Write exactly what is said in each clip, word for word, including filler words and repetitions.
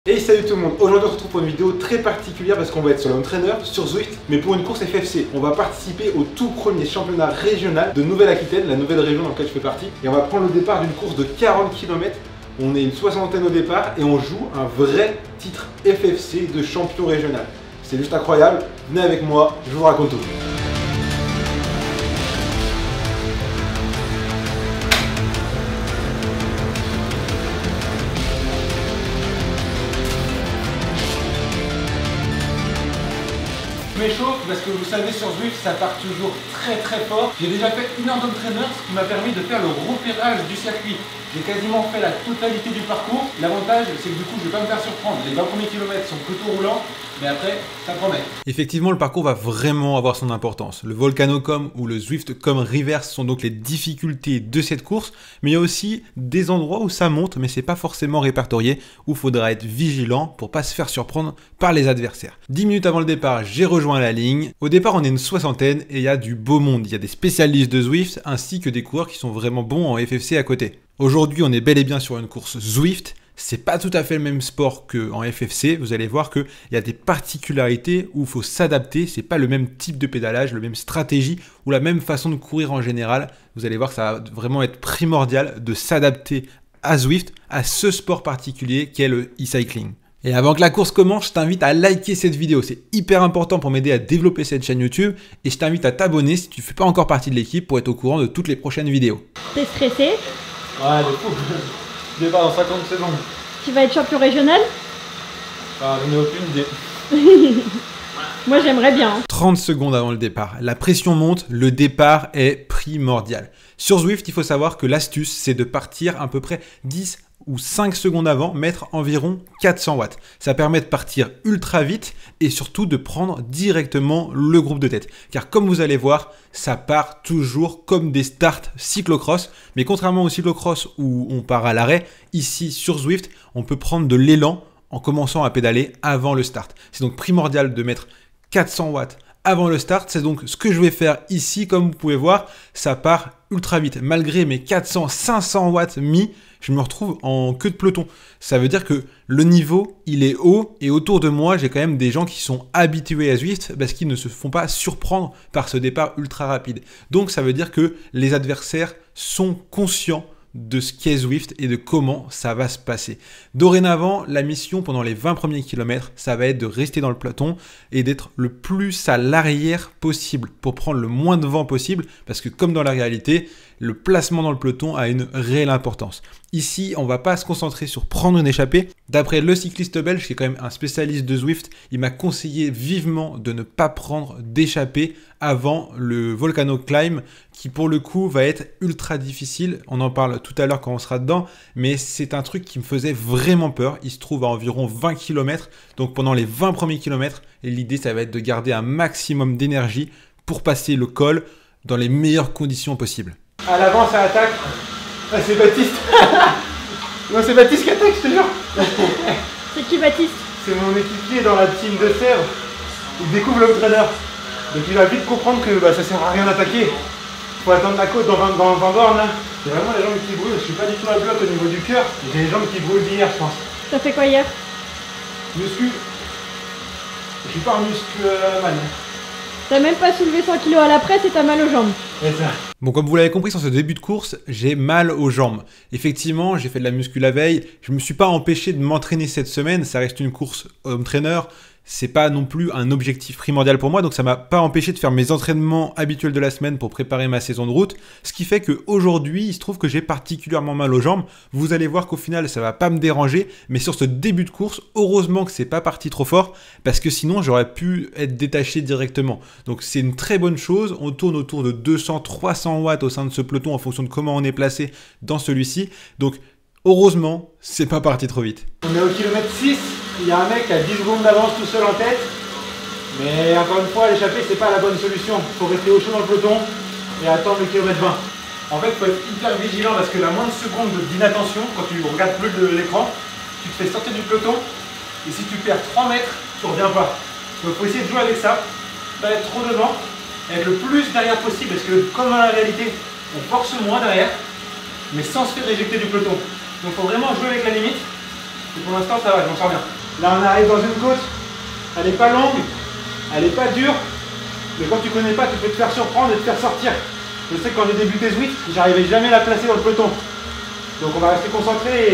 Hey, salut tout le monde, aujourd'hui on se retrouve pour une vidéo très particulière parce qu'on va être sur l'home trainer, sur Zwift, mais pour une course F F C. On va participer au tout premier championnat régional de Nouvelle-Aquitaine, la nouvelle région dans laquelle je fais partie. Et on va prendre le départ d'une course de quarante kilomètres, on est une soixantaine au départ et on joue un vrai titre F F C de champion régional. C'est juste incroyable, venez avec moi, je vous raconte tout. Je m'échauffe parce que vous savez, sur Zwift ça part toujours très très fort. J'ai déjà fait une heure d'entraîneur, ce qui m'a permis de faire le repérage du circuit. J'ai quasiment fait la totalité du parcours. L'avantage c'est que du coup je ne vais pas me faire surprendre. Les vingt premiers kilomètres sont plutôt roulants, mais après ça promet. Effectivement, le parcours va vraiment avoir son importance. Le Volcanocom ou le Zwiftcom Reverse sont donc les difficultés de cette course, mais il y a aussi des endroits où ça monte, mais c'est pas forcément répertorié, où il faudra être vigilant pour pas se faire surprendre par les adversaires. dix minutes avant le départ, j'ai rejoint la ligne. Au départ, on est une soixantaine et il y a du beau monde. Il y a des spécialistes de Zwift ainsi que des coureurs qui sont vraiment bons en F F C à côté. Aujourd'hui, on est bel et bien sur une course Zwift. C'est pas tout à fait le même sport qu'en F F C. Vous allez voir qu'il y a des particularités où il faut s'adapter. C'est pas le même type de pédalage, la même stratégie ou la même façon de courir en général. Vous allez voir que ça va vraiment être primordial de s'adapter à Zwift, à ce sport particulier qu'est le e-cycling. Et avant que la course commence, je t'invite à liker cette vidéo. C'est hyper important pour m'aider à développer cette chaîne YouTube. Et je t'invite à t'abonner si tu ne fais pas encore partie de l'équipe pour être au courant de toutes les prochaines vidéos. T'es stressé? Ouais, de fou. Je départ dans cinquante secondes. Tu vas être champion régional? Ah, j'en ai aucune idée. Moi j'aimerais bien. trente secondes avant le départ. La pression monte, le départ est primordial. Sur Zwift, il faut savoir que l'astuce, c'est de partir à peu près dix ou cinq secondes avant, mettre environ quatre cents watts. Ça permet de partir ultra vite et surtout de prendre directement le groupe de tête. Car comme vous allez voir, ça part toujours comme des starts cyclocross. Mais contrairement au cyclocross où on part à l'arrêt, ici sur Zwift, on peut prendre de l'élan en commençant à pédaler avant le start. C'est donc primordial de mettre quatre cents watts avant le start. C'est donc ce que je vais faire ici. Comme vous pouvez voir, ça part ultra vite. Malgré mes quatre cents, cinq cents watts mis, je me retrouve en queue de peloton. Ça veut dire que le niveau, il est haut et autour de moi, j'ai quand même des gens qui sont habitués à Zwift parce qu'ils ne se font pas surprendre par ce départ ultra rapide. Donc ça veut dire que les adversaires sont conscients de ce qu'est Zwift et de comment ça va se passer. Dorénavant, la mission pendant les vingt premiers kilomètres, ça va être de rester dans le peloton et d'être le plus à l'arrière possible pour prendre le moins de vent possible parce que comme dans la réalité, le placement dans le peloton a une réelle importance. Ici, on ne va pas se concentrer sur prendre une échappée. D'après le cycliste belge, qui est quand même un spécialiste de Zwift, il m'a conseillé vivement de ne pas prendre d'échappée avant le Volcano Climb, qui pour le coup va être ultra difficile. On en parle tout à l'heure quand on sera dedans, mais c'est un truc qui me faisait vraiment peur. Il se trouve à environ vingt kilomètres, donc pendant les vingt premiers kilomètres, l'idée ça va être de garder un maximum d'énergie pour passer le col dans les meilleures conditions possibles. À l'avant ça attaque. Ah, c'est Baptiste. Non, c'est Baptiste qui attaque, je te jure. C'est qui Baptiste? C'est mon équipier dans la team de Sèvres. Il découvre l'home trainer. Donc il va vite comprendre que bah, ça sert à rien d'attaquer. Faut attendre la côte dans vingt bornes là. C'est vraiment les jambes qui brûlent. Je suis pas du tout à bloc au niveau du cœur. J'ai les jambes qui brûlent d'hier, je pense. T'as fait quoi hier? Muscu. Je suis pas un muscleman. T'as même pas soulevé cent kilos à la presse et t'as mal aux jambes. C'est ça. Bon, comme vous l'avez compris, sur ce début de course, j'ai mal aux jambes. Effectivement, j'ai fait de la muscu la veille. Je ne me suis pas empêché de m'entraîner cette semaine. Ça reste une course home trainer. C'est pas non plus un objectif primordial pour moi, donc ça m'a pas empêché de faire mes entraînements habituels de la semaine pour préparer ma saison de route. Ce qui fait qu'aujourd'hui, il se trouve que j'ai particulièrement mal aux jambes. Vous allez voir qu'au final, ça va pas me déranger, mais sur ce début de course, heureusement que c'est pas parti trop fort, parce que sinon j'aurais pu être détaché directement. Donc c'est une très bonne chose. On tourne autour de deux cents à trois cents watts au sein de ce peloton en fonction de comment on est placé dans celui-ci. Donc heureusement, c'est pas parti trop vite. On est au kilomètre six. Il y a un mec qui a dix secondes d'avance tout seul en tête. Mais encore une fois, l'échappée, c'est pas la bonne solution. Il faut rester au chaud dans le peloton et attendre le kilomètre vingt. En fait, il faut être hyper vigilant parce que la moindre seconde d'inattention, quand tu regardes plus de l'écran, tu te fais sortir du peloton. Et si tu perds trois mètres, tu ne reviens pas. Donc il faut essayer de jouer avec ça. Pas être trop devant, être le plus derrière possible. Parce que comme dans la réalité, on force moins derrière, mais sans se faire éjecter du peloton. Donc il faut vraiment jouer avec la limite. Et pour l'instant, ça va, je m'en sors bien. Là, on arrive dans une côte. Elle n'est pas longue, elle n'est pas dure. Mais quand tu connais pas, tu peux te faire surprendre et te faire sortir. Je sais que quand j'ai débuté Zwift, j'arrivais jamais à la placer dans le peloton. Donc on va rester concentré et,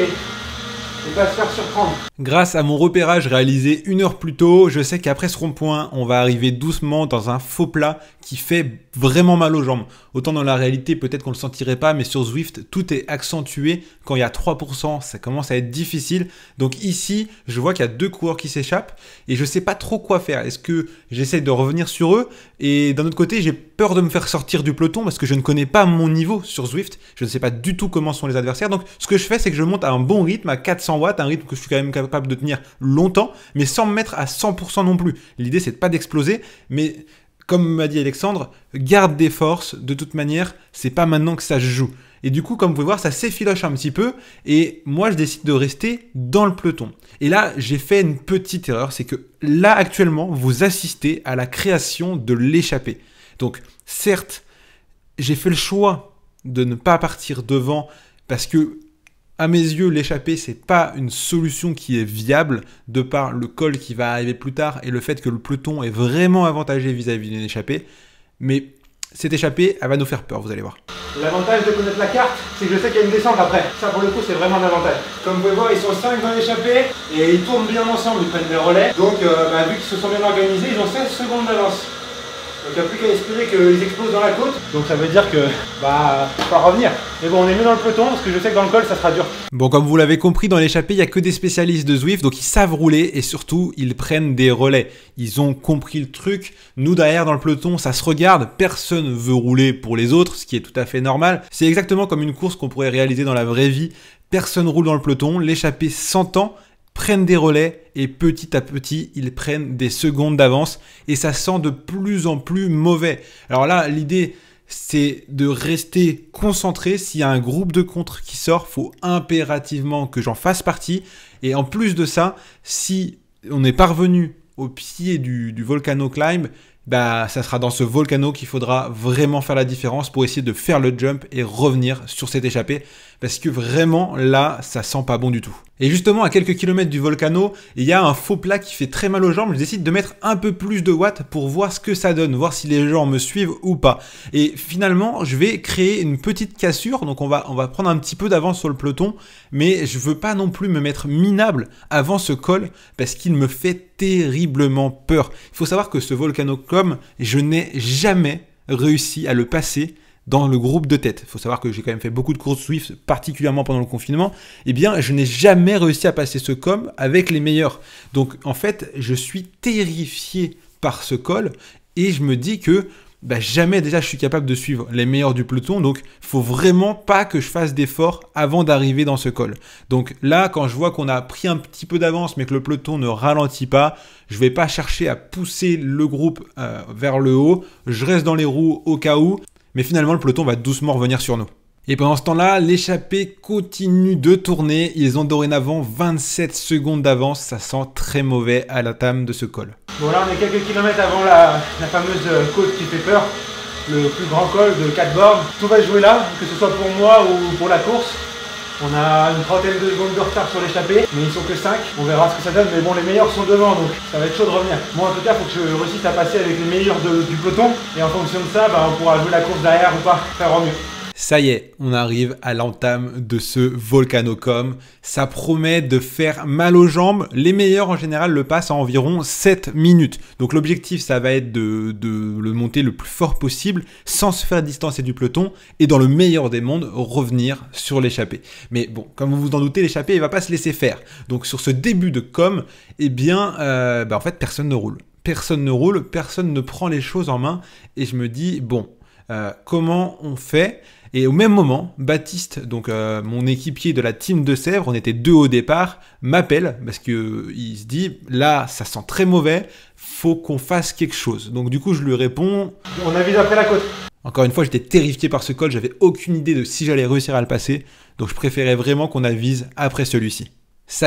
et pas se faire surprendre. Grâce à mon repérage réalisé une heure plus tôt, je sais qu'après ce rond-point, on va arriver doucement dans un faux plat qui fait vraiment mal aux jambes. Autant dans la réalité, peut-être qu'on ne le sentirait pas, mais sur Zwift, tout est accentué. Quand il y a trois pour cent, ça commence à être difficile. Donc ici, je vois qu'il y a deux coureurs qui s'échappent et je ne sais pas trop quoi faire. Est-ce que j'essaie de revenir sur eux? Et d'un autre côté, j'ai peur de me faire sortir du peloton parce que je ne connais pas mon niveau sur Zwift. Je ne sais pas du tout comment sont les adversaires. Donc ce que je fais, c'est que je monte à un bon rythme, à quatre cents watts, un rythme que je suis quand même capable de tenir longtemps, mais sans me mettre à cent pour cent non plus. L'idée, c'est de pas d'exploser, mais comme m'a dit Alexandre, garde des forces. De toute manière, c'est pas maintenant que ça se joue. Et du coup, comme vous pouvez voir, ça s'effiloche un petit peu. Et moi, je décide de rester dans le peloton. Et là, j'ai fait une petite erreur. C'est que là, actuellement, vous assistez à la création de l'échappée. Donc, certes, j'ai fait le choix de ne pas partir devant parce que, à mes yeux, l'échappée, c'est pas une solution qui est viable de par le col qui va arriver plus tard et le fait que le peloton est vraiment avantagé vis-à-vis d'une échappée. Mais cette échappée, elle va nous faire peur, vous allez voir. L'avantage de connaître la carte, c'est que je sais qu'il y a une descente après. Ça, pour le coup, c'est vraiment un avantage. Comme vous pouvez voir, ils sont cinq dans l'échappée et ils tournent bien ensemble, ils prennent des relais. Donc, euh, bah, vu qu'ils se sont bien organisés, ils ont seize secondes d'avance. Donc il n'y a plus qu'à espérer qu'ils explosent dans la côte. Donc ça veut dire que, bah, il faut revenir. Mais bon, on est mieux dans le peloton parce que je sais que dans le col, ça sera dur. Bon, comme vous l'avez compris, dans l'échappée, il n'y a que des spécialistes de Zwift, donc ils savent rouler et surtout, ils prennent des relais. Ils ont compris le truc. Nous, derrière, dans le peloton, ça se regarde. Personne veut rouler pour les autres, ce qui est tout à fait normal. C'est exactement comme une course qu'on pourrait réaliser dans la vraie vie. Personne roule dans le peloton, l'échappée s'entend, prennent des relais et petit à petit, ils prennent des secondes d'avance et ça sent de plus en plus mauvais. Alors là, l'idée, c'est de rester concentré. S'il y a un groupe de contre qui sort, il faut impérativement que j'en fasse partie. Et en plus de ça, si on est parvenu au pied du, du Volcano Climb, bah, ça sera dans ce volcano qu'il faudra vraiment faire la différence pour essayer de faire le jump et revenir sur cette échappée. Parce que vraiment, là, ça sent pas bon du tout. Et justement, à quelques kilomètres du volcano, il y a un faux plat qui fait très mal aux jambes. Je décide de mettre un peu plus de watts pour voir ce que ça donne, voir si les gens me suivent ou pas. Et finalement, je vais créer une petite cassure. Donc, on va, on va prendre un petit peu d'avance sur le peloton. Mais je veux pas non plus me mettre minable avant ce col parce qu'il me fait terriblement peur. Il faut savoir que ce volcano climb, je n'ai jamais réussi à le passer dans le groupe de tête. Il faut savoir que j'ai quand même fait beaucoup de courses Zwift, particulièrement pendant le confinement. Eh bien, je n'ai jamais réussi à passer ce col avec les meilleurs. Donc, en fait, je suis terrifié par ce col et je me dis que bah, jamais déjà je suis capable de suivre les meilleurs du peloton. Donc, il faut vraiment pas que je fasse d'efforts avant d'arriver dans ce col. Donc là, quand je vois qu'on a pris un petit peu d'avance, mais que le peloton ne ralentit pas, je vais pas chercher à pousser le groupe euh, vers le haut. Je reste dans les roues au cas où. Mais finalement, le peloton va doucement revenir sur nous. Et pendant ce temps-là, l'échappée continue de tourner. Ils ont dorénavant vingt-sept secondes d'avance. Ça sent très mauvais à la tame de ce col. Bon, là, on est quelques kilomètres avant la, la fameuse côte qui fait peur. Le plus grand col de quatre bornes. Tout va se jouer là, que ce soit pour moi ou pour la course. On a une trentaine de secondes de retard sur l'échappée, mais ils sont que cinq. On verra ce que ça donne, mais bon, les meilleurs sont devant, donc ça va être chaud de revenir. Moi, en tout cas, il faut que je réussisse à passer avec les meilleurs de, du peloton. Et en fonction de ça, bah, on pourra jouer la course derrière ou pas, faire au mieux. Ça y est, on arrive à l'entame de ce Volcano Climb. Ça promet de faire mal aux jambes. Les meilleurs en général le passent en environ sept minutes. Donc l'objectif, ça va être de, de le monter le plus fort possible sans se faire distancer du peloton et dans le meilleur des mondes, revenir sur l'échappée. Mais bon, comme vous vous en doutez, l'échappée, il ne va pas se laisser faire. Donc sur ce début de com, eh bien, euh, bah, en fait, personne ne roule. Personne ne roule, personne ne prend les choses en main. Et je me dis, bon, euh, comment on fait ? Et au même moment, Baptiste, donc euh, mon équipier de la team de Sèvres, on était deux au départ, m'appelle parce qu'il euh, se dit là, ça sent très mauvais, faut qu'on fasse quelque chose. Donc du coup, je lui réponds. On avise après la côte. Encore une fois, j'étais terrifié par ce col, j'avais aucune idée de si j'allais réussir à le passer, donc je préférais vraiment qu'on avise après celui-ci. Ça y est,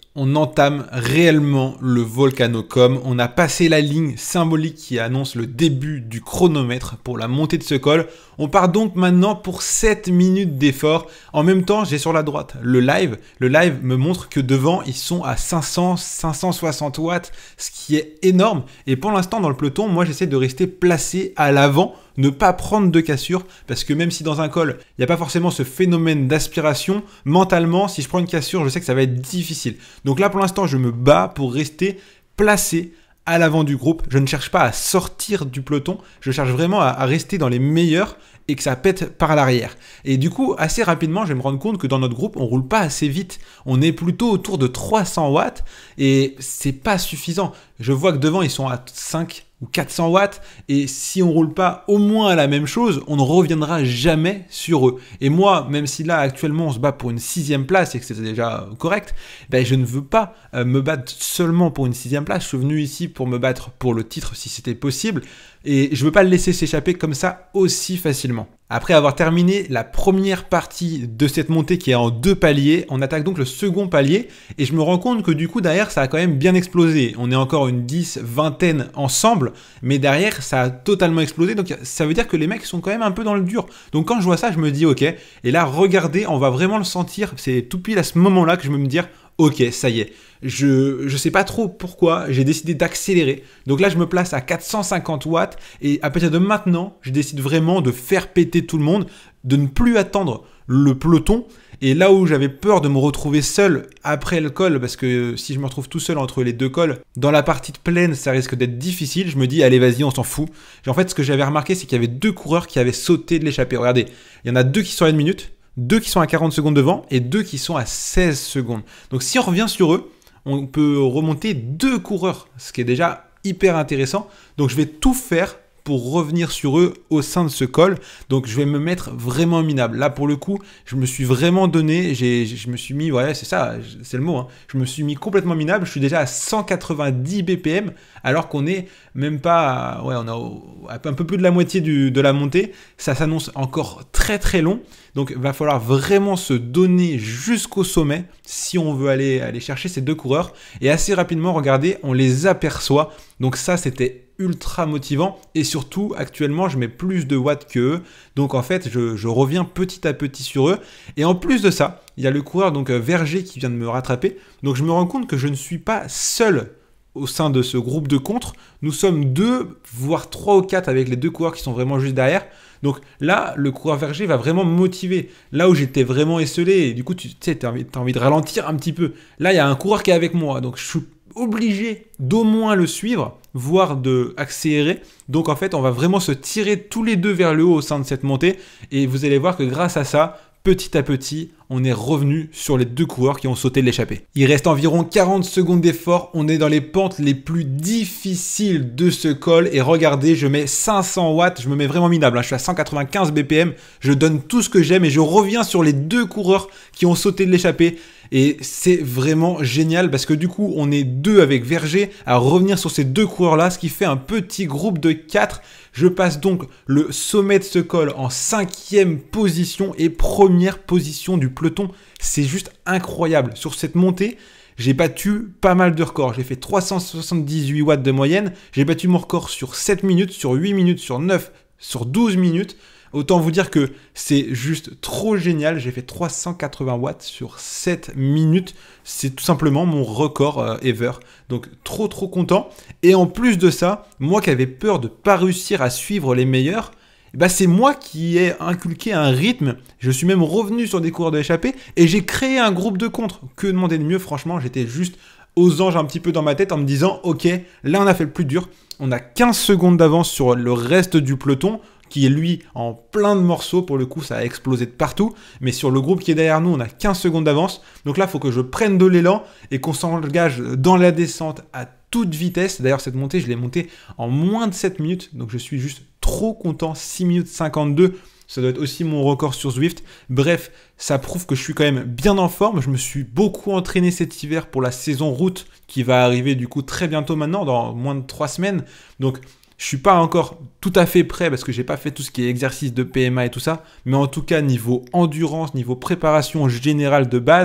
on entame réellement le Volcanocom. On a passé la ligne symbolique qui annonce le début du chronomètre pour la montée de ce col. On part donc maintenant pour sept minutes d'effort. En même temps, j'ai sur la droite le live. Le live me montre que devant, ils sont à cinq cents, cinq cent soixante watts, ce qui est énorme. Et pour l'instant, dans le peloton, moi, j'essaie de rester placé à l'avant, ne pas prendre de cassure, parce que même si dans un col, il n'y a pas forcément ce phénomène d'aspiration, mentalement, si je prends une cassure, je sais que ça va être difficile. Donc là, pour l'instant, je me bats pour rester placé à l'avant du groupe. Je ne cherche pas à sortir du peloton, je cherche vraiment à, à rester dans les meilleurs et que ça pète par l'arrière. Et du coup, assez rapidement, je vais me rendre compte que dans notre groupe, on roule pas assez vite. On est plutôt autour de trois cents watts et c'est pas suffisant. Je vois que devant, ils sont à cinq ou quatre cents watts et si on roule pas au moins à la même chose, on ne reviendra jamais sur eux. Et moi, même si là, actuellement, on se bat pour une sixième place et que c'est déjà correct, ben, je ne veux pas euh, me battre seulement pour une sixième place. Je suis venu ici pour me battre pour le titre si c'était possible. Et je ne veux pas le laisser s'échapper comme ça aussi facilement. Après avoir terminé la première partie de cette montée qui est en deux paliers, on attaque donc le second palier et je me rends compte que du coup derrière ça a quand même bien explosé. On est encore une dix, vingtaine ensemble, mais derrière ça a totalement explosé, donc ça veut dire que les mecs sont quand même un peu dans le dur. Donc quand je vois ça, je me dis ok, et là regardez, on va vraiment le sentir, c'est tout pile à ce moment-là que je vais me dire ok, ça y est. Je ne sais pas trop pourquoi, j'ai décidé d'accélérer. Donc là, je me place à quatre cent cinquante watts et à partir de maintenant, je décide vraiment de faire péter tout le monde, de ne plus attendre le peloton. Et là où j'avais peur de me retrouver seul après le col, parce que si je me retrouve tout seul entre les deux cols, dans la partie de plaine, ça risque d'être difficile. Je me dis, allez, vas-y, on s'en fout. Et en fait, ce que j'avais remarqué, c'est qu'il y avait deux coureurs qui avaient sauté de l'échappée. Regardez, il y en a deux qui sont à une minute, deux qui sont à quarante secondes devant et deux qui sont à seize secondes. Donc si on revient sur eux, on peut remonter deux coureurs, ce qui est déjà hyper intéressant. Donc je vais tout faire pour revenir sur eux au sein de ce col. Donc je vais me mettre vraiment minable. Là pour le coup, je me suis vraiment donné, j'ai, je me suis mis, ouais c'est ça, c'est le mot, hein. Je me suis mis complètement minable. Je suis déjà à cent quatre-vingt-dix B P M alors qu'on est même pas, à, ouais on a un peu plus de la moitié du, de la montée. Ça s'annonce encore très très long. Donc il va falloir vraiment se donner jusqu'au sommet si on veut aller, aller chercher ces deux coureurs. Et assez rapidement, regardez, on les aperçoit. Donc ça, c'était ultra motivant. Et surtout, actuellement, je mets plus de watts qu'eux. Donc en fait, je, je reviens petit à petit sur eux. Et en plus de ça, il y a le coureur donc Verger qui vient de me rattraper. Donc je me rends compte que je ne suis pas seul au sein de ce groupe de contre. Nous sommes deux, voire trois ou quatre avec les deux coureurs qui sont vraiment juste derrière. Donc là, le coureur Verger va vraiment me motiver. Là où j'étais vraiment esselé, et du coup, tu sais, tu as envie, t'as envie de ralentir un petit peu. Là, il y a un coureur qui est avec moi, donc je suis obligé d'au moins le suivre, voire de accélérer. Donc en fait, on va vraiment se tirer tous les deux vers le haut au sein de cette montée. Et vous allez voir que grâce à ça, petit à petit, on est revenu sur les deux coureurs qui ont sauté de l'échappée. Il reste environ quarante secondes d'effort. On est dans les pentes les plus difficiles de ce col. Et regardez, je mets cinq cents watts. Je me mets vraiment minable, hein. Je suis à cent quatre-vingt-quinze B P M. Je donne tout ce que j'aime et je reviens sur les deux coureurs qui ont sauté de l'échappée. Et c'est vraiment génial parce que du coup, on est deux avec Verger à revenir sur ces deux coureurs-là, ce qui fait un petit groupe de quatre. Je passe donc le sommet de ce col en cinquième position et première position du peloton. C'est juste incroyable. Sur cette montée, j'ai battu pas mal de records. J'ai fait trois cent soixante-dix-huit watts de moyenne. J'ai battu mon record sur sept minutes, sur huit minutes, sur neuf, sur douze minutes. Autant vous dire que c'est juste trop génial. J'ai fait trois cent quatre-vingts watts sur sept minutes. C'est tout simplement mon record euh, ever. Donc trop trop content. Et en plus de ça, moi qui avais peur de ne pas réussir à suivre les meilleurs, bah c'est moi qui ai inculqué un rythme. Je suis même revenu sur des coureurs de l'échappée et j'ai créé un groupe de contre. Que demander de mieux, franchement, j'étais juste aux anges un petit peu dans ma tête en me disant ok, là on a fait le plus dur. On a quinze secondes d'avance sur le reste du peloton, qui est lui en plein de morceaux. Pour le coup, ça a explosé de partout. Mais sur le groupe qui est derrière nous, on a quinze secondes d'avance. Donc là, il faut que je prenne de l'élan et qu'on s'engage dans la descente à toute vitesse. D'ailleurs, cette montée, je l'ai montée en moins de sept minutes. Donc je suis juste trop content. six minutes cinquante-deux. Ça doit être aussi mon record sur Zwift. Bref, ça prouve que je suis quand même bien en forme. Je me suis beaucoup entraîné cet hiver pour la saison route qui va arriver du coup très bientôt maintenant, dans moins de trois semaines. Donc je suis pas encore tout à fait prêt parce que j'ai pas fait tout ce qui est exercice de P M A et tout ça. Mais en tout cas, niveau endurance, niveau préparation générale de base,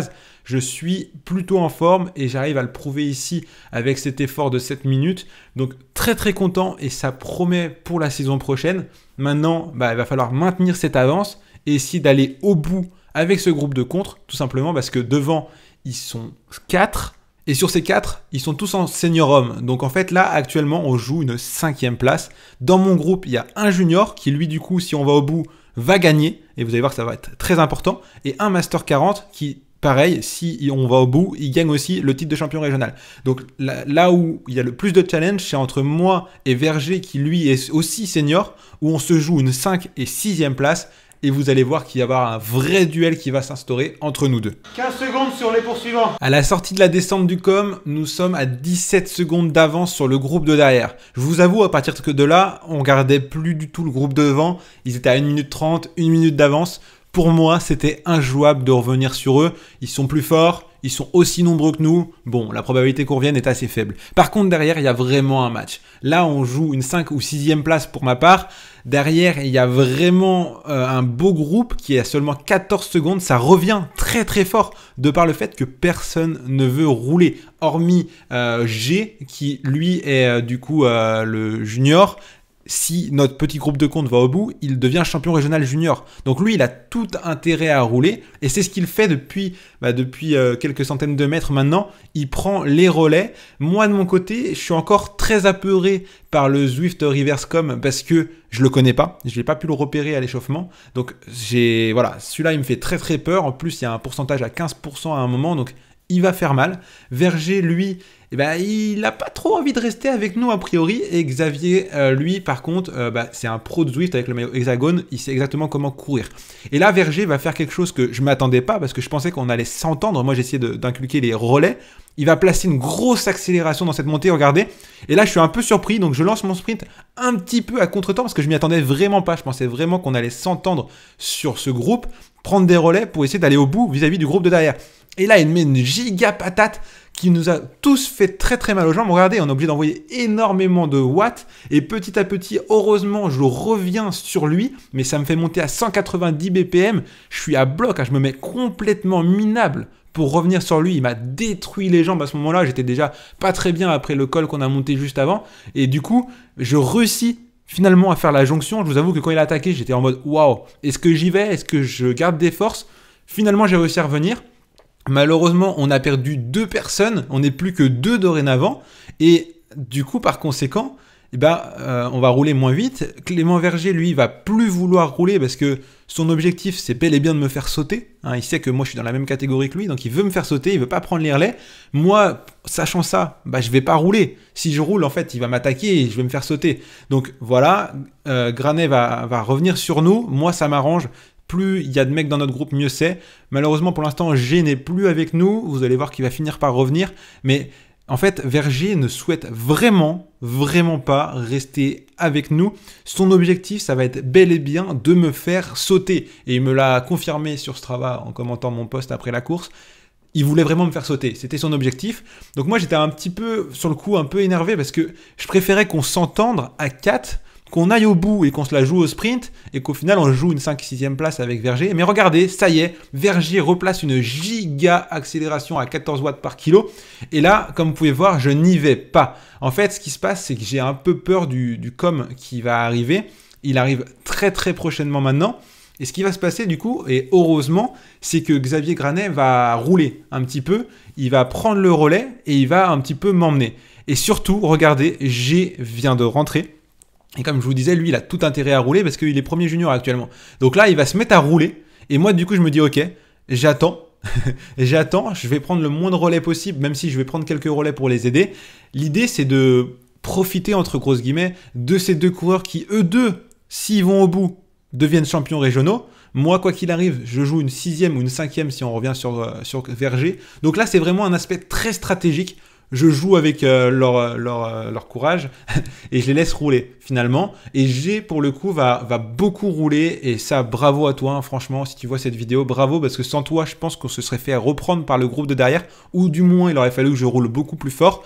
je suis plutôt en forme et j'arrive à le prouver ici avec cet effort de sept minutes. Donc très très content et ça promet pour la saison prochaine. Maintenant, bah, il va falloir maintenir cette avance et essayer d'aller au bout avec ce groupe de contre, tout simplement parce que devant, ils sont quatre. Et sur ces quatre, ils sont tous en senior homme. Donc en fait, là, actuellement, on joue une cinquième place. Dans mon groupe, il y a un junior qui, lui, du coup, si on va au bout, va gagner. Et vous allez voir que ça va être très important. Et un Master quarante qui, pareil, si on va au bout, il gagne aussi le titre de champion régional. Donc là, là où il y a le plus de challenge, c'est entre moi et Verger qui, lui, est aussi senior, où on se joue une cinquième et sixième place. Et vous allez voir qu'il va y avoir un vrai duel qui va s'instaurer entre nous deux. quinze secondes sur les poursuivants. À la sortie de la descente du com, nous sommes à dix-sept secondes d'avance sur le groupe de derrière. Je vous avoue, à partir de là, on regardait plus du tout le groupe devant. Ils étaient à une minute trente, une minute d'avance. Pour moi, c'était injouable de revenir sur eux. Ils sont plus forts, ils sont aussi nombreux que nous. Bon, la probabilité qu'on revienne est assez faible. Par contre, derrière, il y a vraiment un match. Là, on joue une cinquième ou sixième place pour ma part. Derrière, il y a vraiment euh, un beau groupe qui est à seulement quatorze secondes. Ça revient très très fort de par le fait que personne ne veut rouler, hormis euh, G qui lui est euh, du coup euh, le junior. Si notre petit groupe de compte va au bout, il devient champion régional junior. Donc lui, il a tout intérêt à rouler et c'est ce qu'il fait depuis, bah depuis euh, quelques centaines de mètres maintenant. Il prend les relais. Moi, de mon côté, je suis encore très apeuré par le Zwift Reversecom parce que je le connais pas. Je n'ai pas pu le repérer à l'échauffement. Donc j'ai, voilà, celui-là, il me fait très très peur. En plus, il y a un pourcentage à quinze pour cent à un moment, donc il va faire mal. Verger, lui, eh ben, il n'a pas trop envie de rester avec nous a priori. Et Xavier, euh, lui, par contre, euh, bah, c'est un pro de Zwift avec le maillot hexagone. Il sait exactement comment courir. Et là, Verger va faire quelque chose que je ne m'attendais pas parce que je pensais qu'on allait s'entendre. Moi, j'ai essayé d'inculquer les relais. Il va placer une grosse accélération dans cette montée, regardez. Et là, je suis un peu surpris, donc je lance mon sprint un petit peu à contre-temps parce que je m'y attendais vraiment pas. Je pensais vraiment qu'on allait s'entendre sur ce groupe, prendre des relais pour essayer d'aller au bout vis-à-vis du groupe de derrière. Et là, il met une giga patate qui nous a tous fait très très mal aux jambes. Regardez, on est obligé d'envoyer énormément de watts. Et petit à petit, heureusement, je reviens sur lui. Mais ça me fait monter à cent quatre-vingt-dix B P M. Je suis à bloc, hein, je me mets complètement minable pour revenir sur lui. Il m'a détruit les jambes à ce moment-là. J'étais déjà pas très bien après le col qu'on a monté juste avant. Et du coup, je réussis finalement à faire la jonction. Je vous avoue que quand il a attaqué, j'étais en mode waouh, est-ce que j'y vais? Est-ce que je garde des forces? Finalement, j'ai réussi à revenir. Malheureusement, on a perdu deux personnes, on n'est plus que deux dorénavant, et du coup, par conséquent, eh ben, euh, on va rouler moins vite. Clément Verger, lui, il va plus vouloir rouler parce que son objectif, c'est bel et bien de me faire sauter. Hein, il sait que moi, je suis dans la même catégorie que lui, donc il veut me faire sauter, il veut pas prendre les relais. Moi, sachant ça, bah, je vais pas rouler. Si je roule, en fait, il va m'attaquer et je vais me faire sauter. Donc voilà, euh, Granet va, va revenir sur nous. Moi, ça m'arrange. Plus il y a de mecs dans notre groupe, mieux c'est. Malheureusement, pour l'instant, G n'est plus avec nous. Vous allez voir qu'il va finir par revenir. Mais en fait, Verger ne souhaite vraiment, vraiment pas rester avec nous. Son objectif, ça va être bel et bien de me faire sauter. Et il me l'a confirmé sur Strava en commentant mon post après la course. Il voulait vraiment me faire sauter. C'était son objectif. Donc moi, j'étais un petit peu, sur le coup, un peu énervé parce que je préférais qu'on s'entende à quatre, qu'on aille au bout et qu'on se la joue au sprint et qu'au final on joue une cinquième sixième place avec Verger. Mais regardez, ça y est, Verger replace une giga accélération à quatorze watts par kilo. Et là, comme vous pouvez voir, je n'y vais pas. En fait, ce qui se passe, c'est que j'ai un peu peur du, du com qui va arriver. Il arrive très très prochainement maintenant. Et ce qui va se passer du coup, et heureusement, c'est que Xavier Granet va rouler un petit peu. Il va prendre le relais et il va un petit peu m'emmener. Et surtout, regardez, G vient de rentrer. Et comme je vous disais, lui, il a tout intérêt à rouler parce qu'il est premier junior actuellement. Donc là, il va se mettre à rouler. Et moi, du coup, je me dis, ok, j'attends. j'attends, je vais prendre le moins de relais possible, même si je vais prendre quelques relais pour les aider. L'idée, c'est de profiter, entre grosses guillemets, de ces deux coureurs qui, eux deux, s'ils vont au bout, deviennent champions régionaux. Moi, quoi qu'il arrive, je joue une sixième ou une cinquième si on revient sur, euh, sur Verger. Donc là, c'est vraiment un aspect très stratégique. Je joue avec euh, leur, leur, euh, leur courage et je les laisse rouler finalement. Et G, pour le coup, va, va beaucoup rouler. Et ça, bravo à toi, hein, franchement, si tu vois cette vidéo, bravo. Parce que sans toi, je pense qu'on se serait fait reprendre par le groupe de derrière. Ou du moins, il aurait fallu que je roule beaucoup plus fort.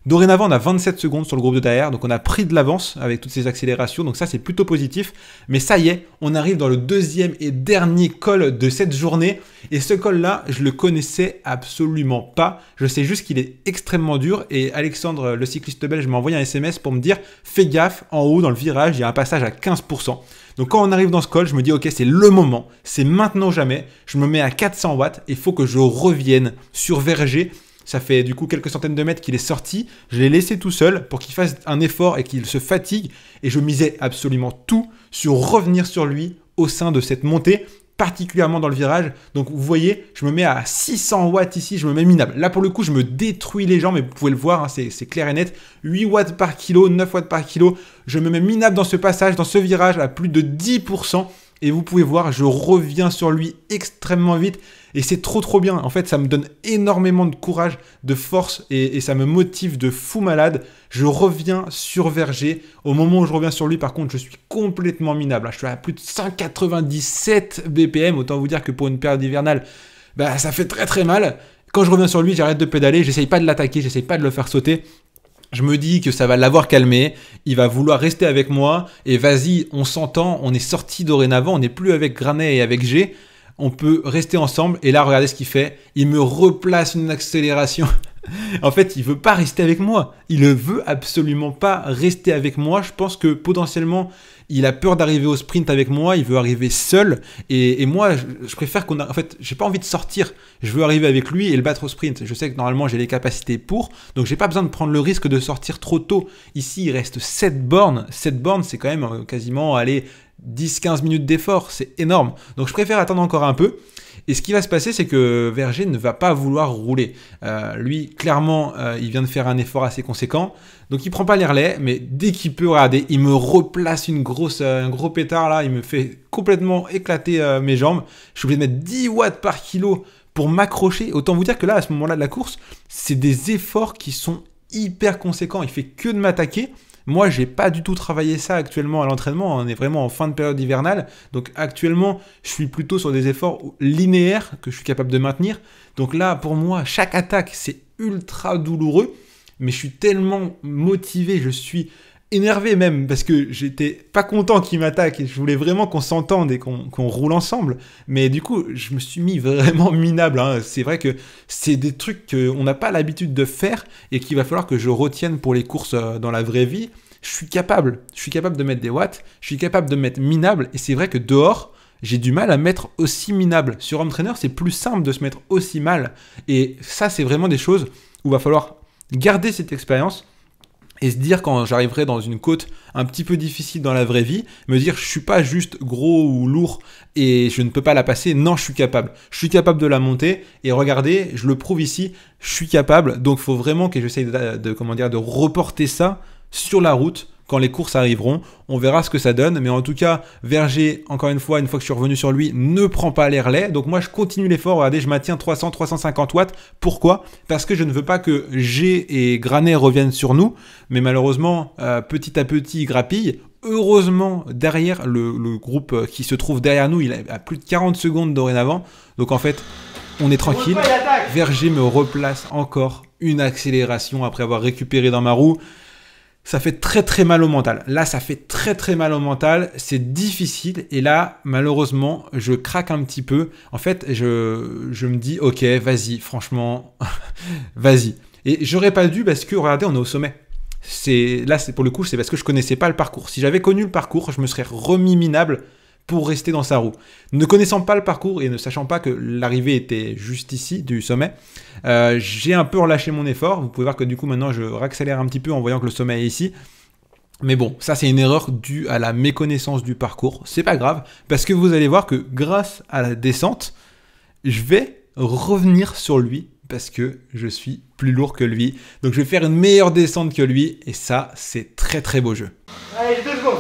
Dorénavant, on a vingt-sept secondes sur le groupe de derrière, donc on a pris de l'avance avec toutes ces accélérations, donc ça c'est plutôt positif. Mais ça y est, on arrive dans le deuxième et dernier col de cette journée, et ce col-là, je le connaissais absolument pas. Je sais juste qu'il est extrêmement dur, et Alexandre, le cycliste belge, m'a envoyé un S M S pour me dire « Fais gaffe, en haut dans le virage, il y a un passage à quinze pour cent ». Donc quand on arrive dans ce col, je me dis « Ok, c'est le moment, c'est maintenant ou jamais ». Je me mets à quatre cents watts, et il faut que je revienne sur Verger. Ça fait du coup quelques centaines de mètres qu'il est sorti. Je l'ai laissé tout seul pour qu'il fasse un effort et qu'il se fatigue. Et je misais absolument tout sur revenir sur lui au sein de cette montée, particulièrement dans le virage. Donc vous voyez, je me mets à six cents watts ici, je me mets minable. Là pour le coup, je me détruis les jambes, mais vous pouvez le voir, hein, c'est clair et net. huit watts par kilo, neuf watts par kilo. Je me mets minable dans ce passage, dans ce virage à plus de dix pour cent. Et vous pouvez voir, je reviens sur lui extrêmement vite. Et c'est trop trop bien. En fait, ça me donne énormément de courage, de force et, et ça me motive de fou malade. Je reviens sur Verger. Au moment où je reviens sur lui, par contre, je suis complètement minable. Je suis à plus de cent quatre-vingt-dix-sept B P M. Autant vous dire que pour une période hivernale, bah, ça fait très très mal. Quand je reviens sur lui, j'arrête de pédaler. J'essaye pas de l'attaquer, j'essaye pas de le faire sauter. Je me dis que ça va l'avoir calmé, il va vouloir rester avec moi, et vas-y, on s'entend, on est sorti dorénavant, on n'est plus avec Granet et avec G, on peut rester ensemble, et là, regardez ce qu'il fait, il me replace une accélération. En fait, il veut pas rester avec moi, il ne veut absolument pas rester avec moi, je pense que potentiellement, il a peur d'arriver au sprint avec moi, il veut arriver seul, et, et moi, je, je préfère qu'on a... En fait, j'ai pas envie de sortir, je veux arriver avec lui et le battre au sprint. Je sais que normalement, j'ai les capacités pour, donc j'ai pas besoin de prendre le risque de sortir trop tôt. Ici, il reste sept bornes, sept bornes, c'est quand même quasiment, aller dix à quinze minutes d'effort, c'est énorme. Donc je préfère attendre encore un peu. Et ce qui va se passer, c'est que Verger ne va pas vouloir rouler. Euh, lui, clairement, euh, il vient de faire un effort assez conséquent. Donc il prend pas les relais, mais dès qu'il peut, regardez, il me replace une grosse, euh, un gros pétard là. Il me fait complètement éclater euh, mes jambes. Je suis obligé de mettre dix watts par kilo pour m'accrocher. Autant vous dire que là, à ce moment-là de la course, c'est des efforts qui sont hyper conséquents. Il fait que de m'attaquer. Moi, j'ai pas du tout travaillé ça actuellement à l'entraînement. On est vraiment en fin de période hivernale. Donc actuellement, je suis plutôt sur des efforts linéaires que je suis capable de maintenir. Donc là, pour moi, chaque attaque, c'est ultra douloureux. Mais je suis tellement motivé, je suis énervé même, parce que j'étais pas content qu'il m'attaque et je voulais vraiment qu'on s'entende et qu'on qu'on roule ensemble. Mais du coup, je me suis mis vraiment minable, hein. C'est vrai que c'est des trucs qu'on n'a pas l'habitude de faire et qu'il va falloir que je retienne pour les courses dans la vraie vie. Je suis capable, je suis capable de mettre des watts, je suis capable de mettre minable, et c'est vrai que dehors, j'ai du mal à mettre aussi minable. Sur Home Trainer, c'est plus simple de se mettre aussi mal. Et ça, c'est vraiment des choses où il va falloir garder cette expérience et se dire, quand j'arriverai dans une côte un petit peu difficile dans la vraie vie, me dire je suis pas juste gros ou lourd et je ne peux pas la passer. Non, je suis capable. Je suis capable de la monter et regardez, je le prouve ici, je suis capable. Donc il faut vraiment que j'essaye de, de, comment dire, de reporter ça sur la route. Quand les courses arriveront, on verra ce que ça donne. Mais en tout cas, Verger, encore une fois, une fois que je suis revenu sur lui, ne prend pas les relais. Donc moi, je continue l'effort. Regardez, je maintiens trois cents à trois cent cinquante watts. Pourquoi ? Parce que je ne veux pas que G et Granet reviennent sur nous. Mais malheureusement, euh, petit à petit, ils grappillent. Heureusement, derrière, le, le groupe qui se trouve derrière nous, il a plus de quarante secondes dorénavant. Donc en fait, on est tranquille. Verger me replace encore une accélération après avoir récupéré dans ma roue. Ça fait très très mal au mental. Là, ça fait très très mal au mental. C'est difficile. Et là, malheureusement, je craque un petit peu. En fait, je, je me dis, ok, vas-y, franchement, vas-y. Et j'aurais pas dû parce que, regardez, on est au sommet. C'est, là, c'est pour le coup, c'est parce que je connaissais pas le parcours. Si j'avais connu le parcours, je me serais remis minable pour rester dans sa roue. Ne connaissant pas le parcours et ne sachant pas que l'arrivée était juste ici, du sommet, euh, j'ai un peu relâché mon effort. Vous pouvez voir que du coup, maintenant, je raccélère un petit peu en voyant que le sommet est ici. Mais bon, ça, c'est une erreur due à la méconnaissance du parcours. C'est pas grave, parce que vous allez voir que grâce à la descente, je vais revenir sur lui parce que je suis plus lourd que lui. Donc, je vais faire une meilleure descente que lui et ça, c'est très, très beau jeu. Allez, deux secondes.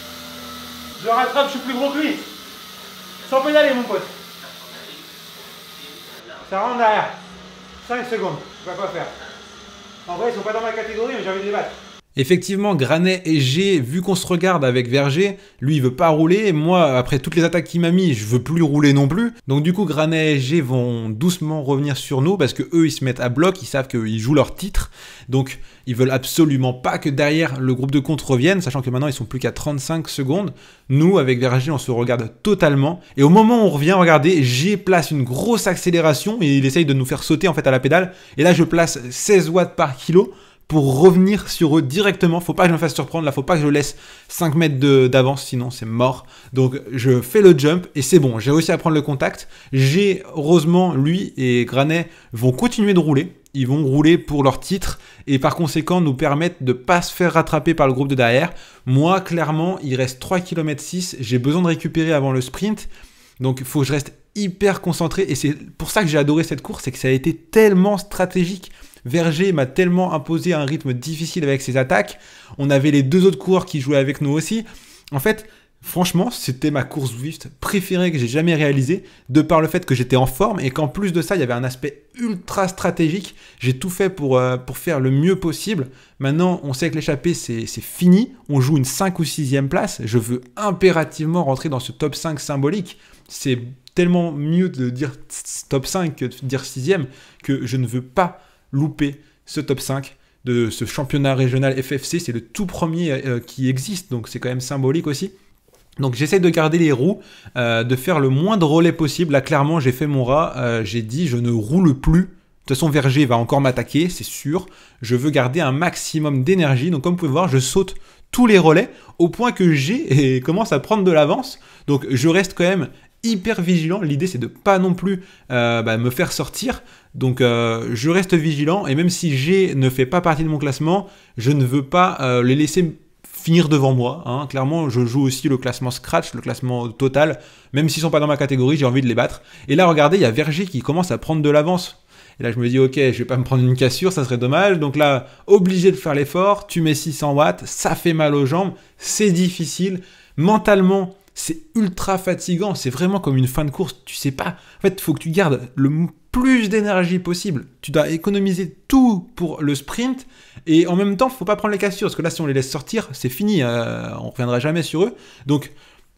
Je rattrape, je suis plus gros que lui. Sans pédaler, mon pote. Ça rentre derrière. cinq secondes, je sais pas quoi faire. En vrai, ils sont pas dans ma catégorie, mais j'ai envie de les battre. Effectivement, Granet et G, vu qu'on se regarde avec Verger, lui il veut pas rouler, moi après toutes les attaques qu'il m'a mis, je veux plus rouler non plus. Donc du coup Granet et G vont doucement revenir sur nous parce que eux ils se mettent à bloc, ils savent qu'ils jouent leur titre. Donc ils veulent absolument pas que derrière le groupe de contre revienne, sachant que maintenant ils sont plus qu'à trente-cinq secondes. Nous avec Verger on se regarde totalement. Et au moment où on revient, regardez, G place une grosse accélération et il essaye de nous faire sauter en fait à la pédale. Et là je place seize watts par kilo pour revenir sur eux directement. Faut pas que je me fasse surprendre, là faut pas que je laisse cinq mètres d'avance, sinon c'est mort. Donc je fais le jump et c'est bon, j'ai réussi à prendre le contact. J'ai, heureusement, lui et Granet vont continuer de rouler. Ils vont rouler pour leur titre et par conséquent nous permettre de ne pas se faire rattraper par le groupe de derrière. Moi, clairement, il reste trois virgule six kilomètres, j'ai besoin de récupérer avant le sprint. Donc il faut que je reste hyper concentré et c'est pour ça que j'ai adoré cette course, c'est que ça a été tellement stratégique. Verger m'a tellement imposé un rythme difficile avec ses attaques. On avait les deux autres coureurs qui jouaient avec nous aussi. En fait, franchement, c'était ma course Zwift préférée que j'ai jamais réalisée, de par le fait que j'étais en forme et qu'en plus de ça, il y avait un aspect ultra stratégique. J'ai tout fait pour, euh, pour faire le mieux possible. Maintenant, on sait que l'échappée, c'est fini. On joue une cinq ou sixième place. Je veux impérativement rentrer dans ce top cinq symbolique. C'est tellement mieux de dire top cinq que de dire sixième que je ne veux pas louper ce top cinq de ce championnat régional F F C. C'est le tout premier euh, qui existe, donc c'est quand même symbolique aussi. Donc j'essaie de garder les roues, euh, de faire le moins de relais possible. Là clairement j'ai fait mon rat, euh, j'ai dit je ne roule plus. De toute façon Verger va encore m'attaquer, c'est sûr. Je veux garder un maximum d'énergie. Donc comme vous pouvez voir, je saute tous les relais au point que G commence à prendre de l'avance. Donc je reste quand même hyper vigilant. L'idée c'est de pas non plus euh, bah, me faire sortir. Donc euh, je reste vigilant et même si G ne fait pas partie de mon classement, je ne veux pas euh, les laisser finir devant moi. Hein. Clairement, je joue aussi le classement scratch, le classement total. Même s'ils ne sont pas dans ma catégorie, j'ai envie de les battre. Et là, regardez, il y a Verger qui commence à prendre de l'avance. Et là, je me dis, ok, je vais pas me prendre une cassure, ça serait dommage. Donc là, obligé de faire l'effort. Tu mets six cents watts, ça fait mal aux jambes, c'est difficile. Mentalement, c'est ultra fatigant. C'est vraiment comme une fin de course. Tu sais pas. En fait, il faut que tu gardes le plus d'énergie possible. Tu dois économiser tout pour le sprint. Et en même temps, il ne faut pas prendre les cassures. Parce que là, si on les laisse sortir, c'est fini. Euh, on ne reviendra jamais sur eux. Donc,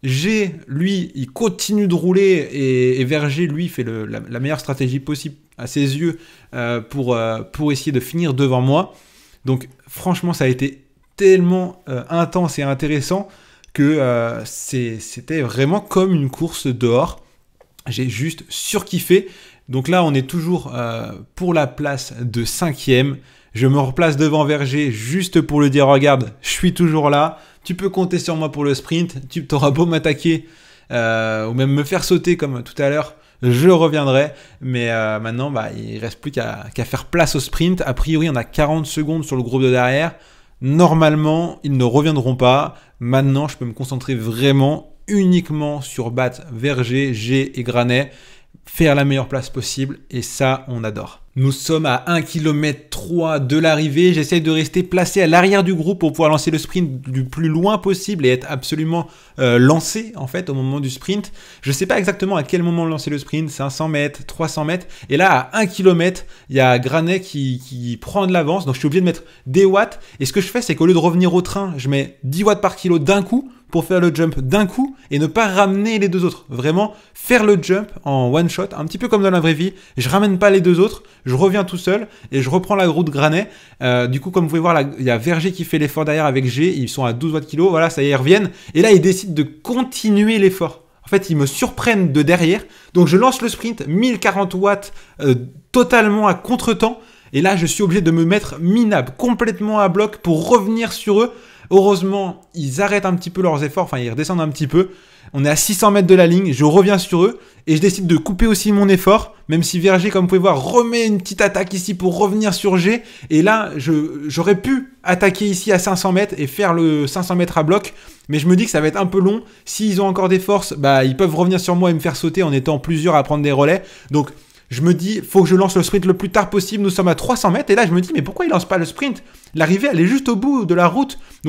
G, lui, il continue de rouler. Et, et Verger, lui, fait le, la, la meilleure stratégie possible à ses yeux euh, pour, euh, pour essayer de finir devant moi. Donc, franchement, ça a été tellement euh, intense et intéressant que euh, c'était vraiment comme une course dehors. J'ai juste surkiffé. Donc là, on est toujours euh, pour la place de cinquième. Je me replace devant Verger juste pour lui dire, regarde, je suis toujours là. Tu peux compter sur moi pour le sprint. Tu t'auras beau m'attaquer euh, ou même me faire sauter comme tout à l'heure, je reviendrai. Mais euh, maintenant, bah, il ne reste plus qu'à qu'à faire place au sprint. A priori, on a quarante secondes sur le groupe de derrière. Normalement, ils ne reviendront pas. Maintenant, je peux me concentrer vraiment uniquement sur battre Verger, G et Granet. Faire la meilleure place possible et ça on adore. Nous sommes à un kilomètre trois de l'arrivée, j'essaye de rester placé à l'arrière du groupe pour pouvoir lancer le sprint du plus loin possible et être absolument euh, lancé en fait au moment du sprint. Je ne sais pas exactement à quel moment lancer le sprint, cinq cents mètres, trois cents mètres et là à un kilomètre, il y a Granet qui, qui prend de l'avance donc je suis obligé de mettre des watts et ce que je fais c'est qu'au lieu de revenir au train, je mets dix watts par kilo d'un coup pour faire le jump d'un coup et ne pas ramener les deux autres. Vraiment, faire le jump en one shot, un petit peu comme dans la vraie vie. Je ramène pas les deux autres, je reviens tout seul et je reprends la route Granet. Euh, du coup, comme vous pouvez voir, là, il y a Verger qui fait l'effort derrière avec G. Ils sont à douze watts kilo. Voilà, ça y est, ils reviennent. Et là, ils décident de continuer l'effort. En fait, ils me surprennent de derrière. Donc, je lance le sprint, mille quarante watts, euh, totalement à contre-temps. Et là, je suis obligé de me mettre minable, complètement à bloc pour revenir sur eux. Heureusement, ils arrêtent un petit peu leurs efforts, enfin ils redescendent un petit peu. On est à six cents mètres de la ligne, je reviens sur eux et je décide de couper aussi mon effort, même si Verger, comme vous pouvez voir, remet une petite attaque ici pour revenir sur G. Et là, j'aurais pu attaquer ici à cinq cents mètres et faire le cinq cents mètres à bloc, mais je me dis que ça va être un peu long. S'ils ont encore des forces, bah, ils peuvent revenir sur moi et me faire sauter en étant plusieurs à prendre des relais. Donc, je me dis, faut que je lance le sprint le plus tard possible. Nous sommes à trois cents mètres. Et là, je me dis, mais pourquoi il lance pas le sprint? L'arrivée, elle est juste au bout de la route. Donc,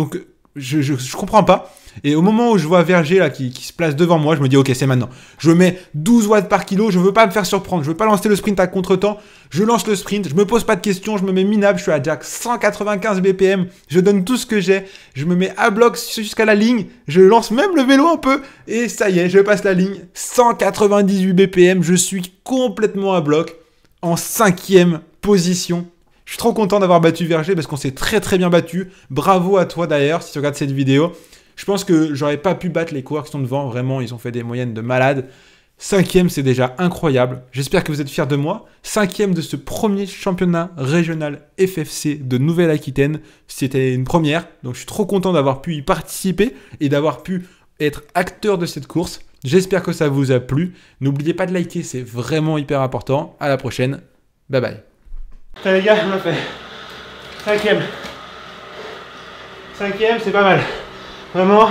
je, je, je comprends pas. Et au moment où je vois Verger là, qui, qui se place devant moi, je me dis ok, c'est maintenant. Je mets douze watts par kilo, je veux pas me faire surprendre, je veux pas lancer le sprint à contre-temps. Je lance le sprint, je me pose pas de questions, je me mets minable, je suis à Jack cent quatre-vingt-quinze B P M, je donne tout ce que j'ai, je me mets à bloc jusqu'à la ligne, je lance même le vélo un peu, et ça y est, je passe la ligne, cent quatre-vingt-dix-huit B P M, je suis complètement à bloc, en cinquième position. Je suis trop content d'avoir battu Verger parce qu'on s'est très très bien battu. Bravo à toi d'ailleurs si tu regardes cette vidéo. Je pense que j'aurais pas pu battre les coureurs qui sont devant. Vraiment, ils ont fait des moyennes de malade. Cinquième, c'est déjà incroyable. J'espère que vous êtes fiers de moi. Cinquième de ce premier championnat régional F F C de Nouvelle-Aquitaine. C'était une première. Donc je suis trop content d'avoir pu y participer et d'avoir pu être acteur de cette course. J'espère que ça vous a plu. N'oubliez pas de liker, c'est vraiment hyper important. À la prochaine. Bye bye. Putain les gars, on l'a fait. Cinquième. Cinquième, c'est pas mal. Vraiment,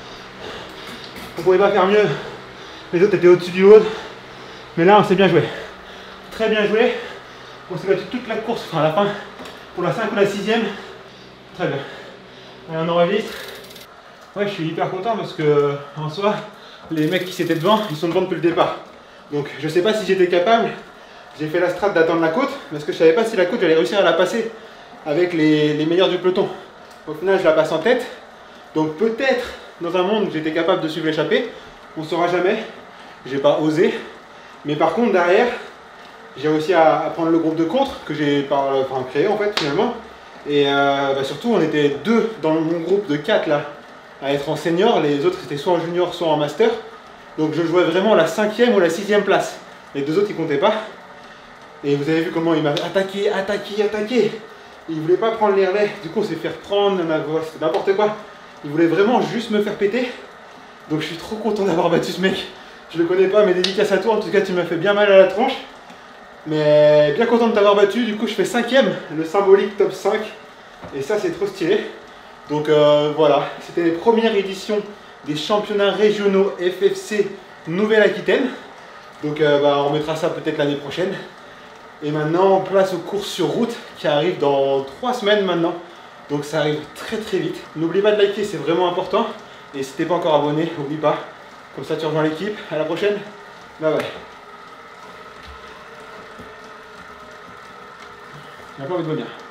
on pouvait pas faire mieux. Les autres étaient au-dessus du lot. Mais là, on s'est bien joué. Très bien joué. On s'est battu toute la course, enfin à la fin, pour la cinq ou la sixième. Très bien. Allez, on enregistre. Ouais, je suis hyper content parce que, en soi, les mecs qui s'étaient devant, ils sont devant depuis le départ. Donc, je sais pas si j'étais capable. J'ai fait la strat d'attendre la côte, parce que je savais pas si la côte, j'allais réussir à la passer avec les, les meilleurs du peloton. Au final, je la passe en tête. Donc peut-être, dans un monde où j'étais capable de suivre l'échappée, on ne saura jamais. J'ai pas osé. Mais par contre, derrière, j'ai réussi à, à prendre le groupe de contre, que j'ai enfin, créé en fait, finalement. Et euh, bah, surtout, on était deux dans mon groupe de quatre là, à être en senior. Les autres étaient soit en junior, soit en master. Donc je jouais vraiment la cinquième ou la sixième place. Les deux autres, ils comptaient pas. Et vous avez vu comment il m'a attaqué, attaqué, attaqué. Il voulait pas prendre les relais. Du coup, on s'est fait reprendre. C'était n'importe quoi. Il voulait vraiment juste me faire péter. Donc je suis trop content d'avoir battu ce mec. Je le connais pas, mais dédicace à toi. En tout cas, tu m'as fait bien mal à la tronche. Mais bien content de t'avoir battu. Du coup, je fais cinquième, le symbolique top cinq. Et ça, c'est trop stylé. Donc euh, voilà, c'était les premières éditions des championnats régionaux F F C Nouvelle-Aquitaine. Donc euh, bah, on mettra ça peut-être l'année prochaine. Et maintenant, place aux courses sur route qui arrivent dans trois semaines maintenant. Donc ça arrive très très vite. N'oublie pas de liker, c'est vraiment important. Et si t'es pas encore abonné, n'oublie pas. Comme ça tu rejoins l'équipe. À la prochaine. Bye bye. Il n'y a pas envie de venir.